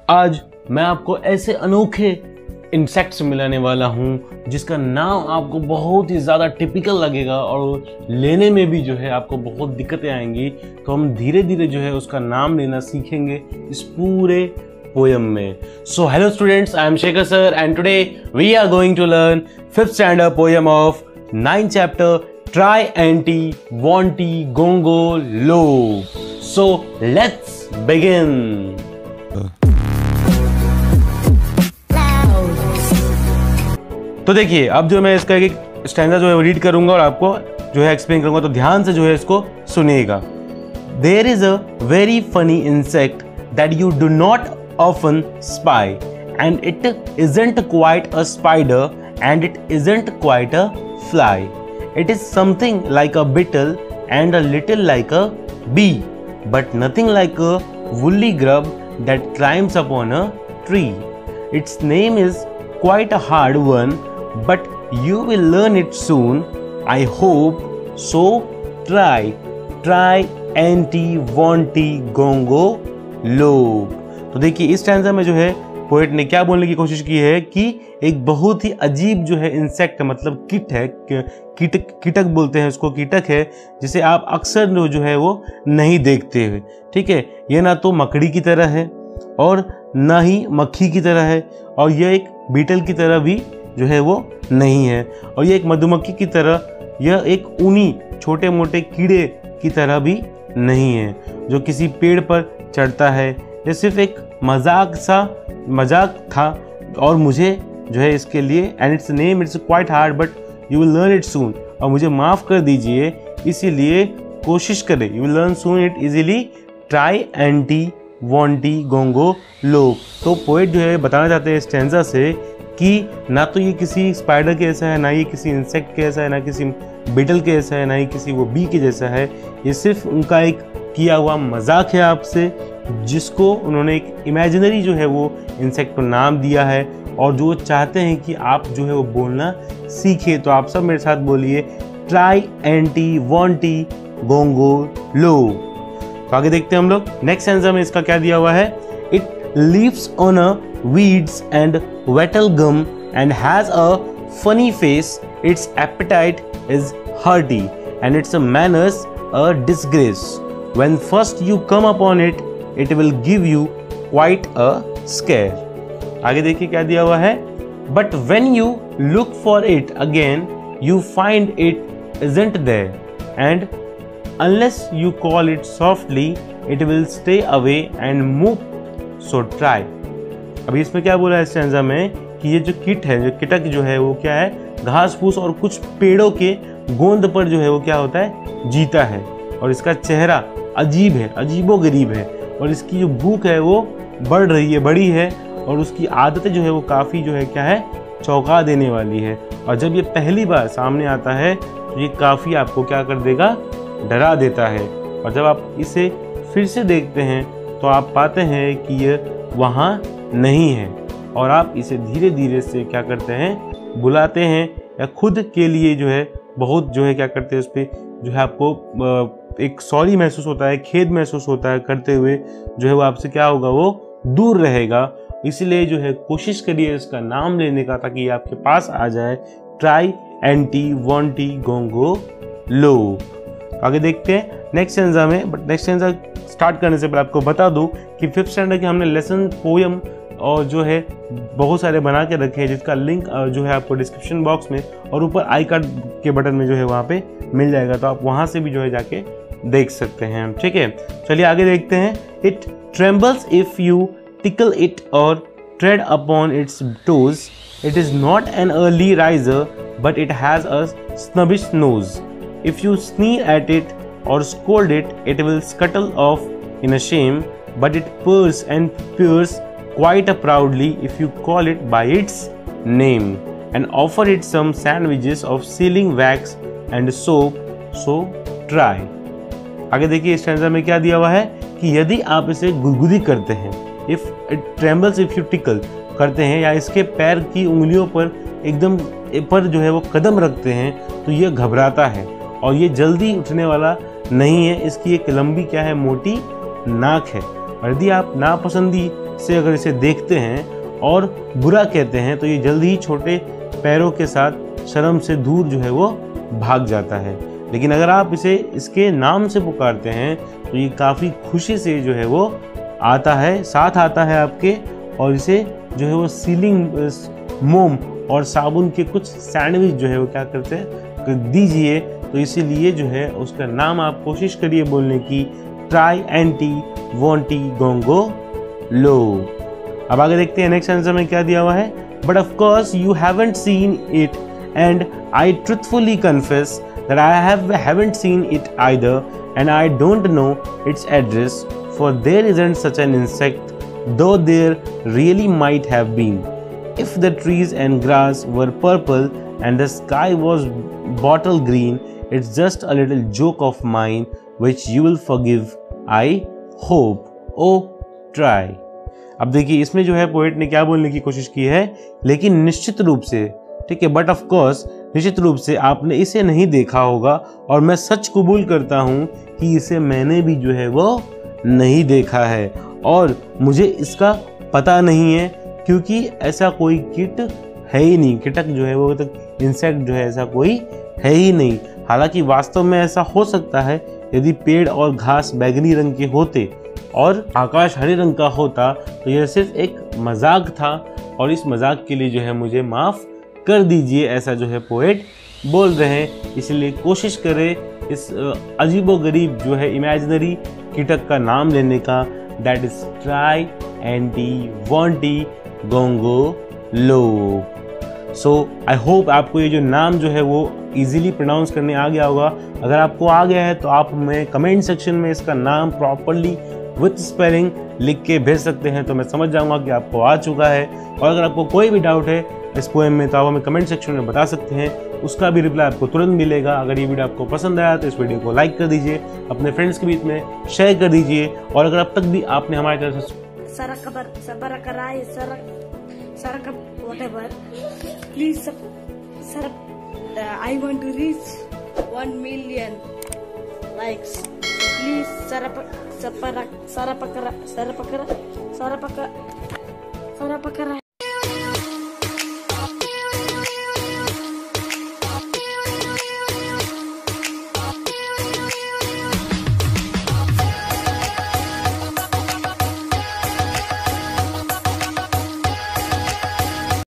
आज मैं आपको ऐसे अनोखे इंसेक्ट्स मिलाने वाला हूँ जिसका नाम आपको बहुत ही ज़्यादा टिपिकल लगेगा और लेने में भी जो है आपको बहुत दिक्कतें आएंगी। तो हम धीरे धीरे जो है उसका नाम लेना सीखेंगे इस पूरे पोयम में। So hello students, I am Shekhar sir and today we are going to learn 5th standard poem of 9th chapter Triantiwontigongolope. So let's begin. तो देखिए, अब जो मैं इसका एक स्टैंजा जो है रीड करूंगा और आपको जो है एक्सप्लेन करूंगा, तो ध्यान से जो है इसको सुनिएगा। There is a very funny insect that you do not often spy and it isn't quite a spider and it isn't quite a fly. It is something like a beetle and a little like a bee but nothing like a woolly grub that climbs upon a tree. Its name is quite a hard one, but you will learn it soon. I hope so. Try anti wanty gongo lobe. तो देखिए, इस stanza में जो है poet ने क्या बोलने की कोशिश की है कि एक बहुत ही अजीब जो है इंसेक्ट, मतलब कीट है, कीटक बोलते हैं उसको, कीटक है जिसे आप अक्सर जो है वो नहीं देखते हुए। ठीक है, ये ना तो मकड़ी की तरह है और ना ही मक्खी की तरह है, और यह एक बीटल की तरह भी जो है वो नहीं है, और यह एक मधुमक्खी की तरह, यह एक ऊनी छोटे मोटे कीड़े की तरह भी नहीं है जो किसी पेड़ पर चढ़ता है। यह सिर्फ एक मजाक था और मुझे जो है इसके लिए and its name it's quite hard but you will learn it soon, और मुझे माफ़ कर दीजिए, इसीलिए कोशिश करें, you will learn soon it easily. Triantiwontigongolope. तो पोएट जो है बताना चाहते हैं स्टैंजा से कि ना तो ये किसी स्पाइडर के जैसा है, ना ये किसी इंसेक्ट के जैसा है, ना किसी बीटल के जैसा है, ना ही किसी वो बी के जैसा है। ये सिर्फ उनका एक किया हुआ मजाक है आपसे, जिसको उन्होंने एक इमेजिनरी जो है वो इंसेक्ट को नाम दिया है, और जो चाहते हैं कि आप जो है वो बोलना सीखे। तो आप सब मेरे साथ बोलिए, ट्राई एंटी वांटी गोंगो लो। तो आगे देखते हैं हम लोग नेक्स्ट स्टैंजा में इसका क्या दिया हुआ है। It lives on a weeds and wattle gum and has a funny face. Its appetite is hearty and its manners a disgrace. When first you come upon it, it will give you quite a scare. आगे देखिए क्या दिया हुआ है। But when you look for it again, you find it isn't there and unless you call it softly, it will stay away and move. So try. अभी इसमें क्या बोला है स्टैंजा में कि ये जो कीट है, जो कीटक जो है वो क्या है, घास फूस और कुछ पेड़ों के गोंद पर जो है वो क्या होता है, जीता है, और इसका चेहरा अजीब है, अजीबोगरीब है, और इसकी जो भूख है वो बड़ी है, और उसकी आदतें जो है वो काफ़ी जो है क्या है, चौंका देने वाली है। और जब ये पहली बार सामने आता है तो ये काफ़ी आपको क्या कर देगा, डरा देता है, और जब आप इसे फिर से देखते हैं तो आप पाते हैं कि ये वहाँ नहीं है, और आप इसे धीरे धीरे से क्या करते हैं, बुलाते हैं, या खुद के लिए जो है बहुत जो है क्या करते हैं, उस पर जो है आपको एक सॉरी महसूस होता है, खेद महसूस होता है करते हुए, जो है वो आपसे क्या होगा, वो दूर रहेगा। इसलिए जो है कोशिश करिए इसका नाम लेने का, ताकि ये आपके पास आ जाए। Triantiwontigongolope. आगे देखते हैं नेक्स्ट स्टैंजा में। बट नेक्स्ट स्टैंजा स्टार्ट करने से पहले आपको बता दूं कि 5th स्टैंडर्ड के हमने लेसन पोयम और जो है बहुत सारे बना के रखे हैं, जिसका लिंक जो है आपको डिस्क्रिप्शन बॉक्स में और ऊपर आई कार्ड के बटन में जो है वहाँ पे मिल जाएगा, तो आप वहाँ से भी जो है जाके देख सकते हैं। ठीक है, चलिए आगे देखते हैं। It trembles if you tickle it or tread upon its toes. It is not an early riser, but it has a snubbish nose. If you sneer at it or scold it, it will scuttle off in a shame, but it purrs and purrs quite proudly if you call it by its name and offer it some sandwiches of sealing wax and soap. So try. आगे देखिए इस stanza में क्या दिया हुआ है कि यदि आप इसे गुदगुदी करते हैं, if it trembles if you tickle करते हैं, या इसके पैर की उंगलियों पर एकदम पर जो है वो कदम रखते हैं, तो ये घबराता है और ये जल्दी उठने वाला नहीं है। इसकी एक लंबी क्या है, मोटी नाक है, और यदि आप नापसंदी से अगर इसे देखते हैं और बुरा कहते हैं तो ये जल्दी ही छोटे पैरों के साथ शर्म से दूर जो है वो भाग जाता है। लेकिन अगर आप इसे इसके नाम से पुकारते हैं तो ये काफ़ी खुशी से जो है वो आता है, साथ आता है आपके, और इसे जो है वो सीलिंग मोम और साबुन के कुछ सैंडविच जो है वो क्या करते हैं दीजिए। तो इसीलिए जो है उसका नाम आप कोशिश करिए बोलने की, ट्राई एंटी वॉन्टी गोंगो लो। अब आगे देखते हैं नेक्स्ट आंसर में क्या दिया हुआ है। But of course you haven't seen it and I truthfully confess that I haven't seen it either, and I don't know its address, for there isn't such an insect, though there really might have been. If the trees and grass were purple and the sky was bottle green, it's just a little joke of mine which you will forgive, I hope. Oh, try. अब देखिए इसमें जो है poet ने क्या बोलने की कोशिश की है, लेकिन निश्चित रूप से, ठीक है, बट ऑफ कोर्स निश्चित रूप से आपने इसे नहीं देखा होगा, और मैं सच कबूल करता हूँ कि इसे मैंने भी जो है वो नहीं देखा है और मुझे इसका पता नहीं है, क्योंकि ऐसा कोई कीट है ही नहीं, कीटक जो है वो तक इंसेक्ट जो है ऐसा कोई है ही नहीं। हालांकि वास्तव में ऐसा हो सकता है यदि पेड़ और घास बैगनी रंग के होते और आकाश हरे रंग का होता, तो यह सिर्फ एक मजाक था और इस मजाक के लिए जो है मुझे माफ़ कर दीजिए, ऐसा जो है पोएट बोल रहे हैं। इसलिए कोशिश करें इस अजीबोगरीब जो है इमेजिनरी कीटक का नाम लेने का, that is Triantiwontigongolope. So I hope आपको ये जो नाम जो है वो इजीली प्रोनाउंस करने आ गया होगा। अगर आपको आ गया है तो आप हमें कमेंट सेक्शन में इसका नाम प्रॉपरली विथ स्पेलिंग लिख के भेज सकते हैं, तो मैं समझ जाऊंगा कि आपको आ चुका है। और अगर आपको कोई भी डाउट है इस पोएम में तो आप हमें कमेंट सेक्शन में बता सकते हैं, उसका भी रिप्लाई आपको तुरंत मिलेगा। अगर ये वीडियो आपको पसंद आया तो इस वीडियो को लाइक कर दीजिए, अपने फ्रेंड्स के बीच में शेयर कर दीजिए, और अगर अब तक भी आपने हमारे तरफ से please I want to reach 1 million likes. Please sarapakara